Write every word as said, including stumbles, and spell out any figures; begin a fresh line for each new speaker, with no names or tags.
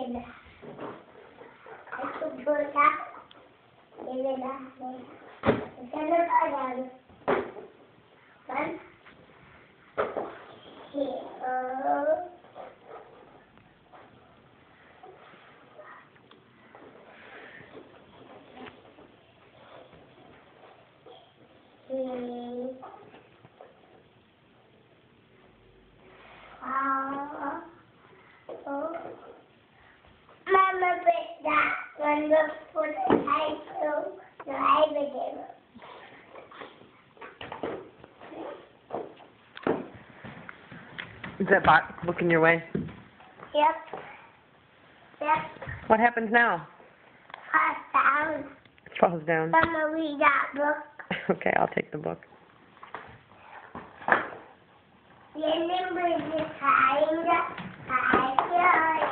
Elena. Ito po sa Elena. Ito na tagal. One. Here. Hmm. Ah. Oh. Mama put that one before the high school. The high begin.
Is that box looking your way?
Yep. Yep.
What happens now?
Pass down.
It falls down.
Mama, read that book.
Okay, I'll take the book.
Remember the time I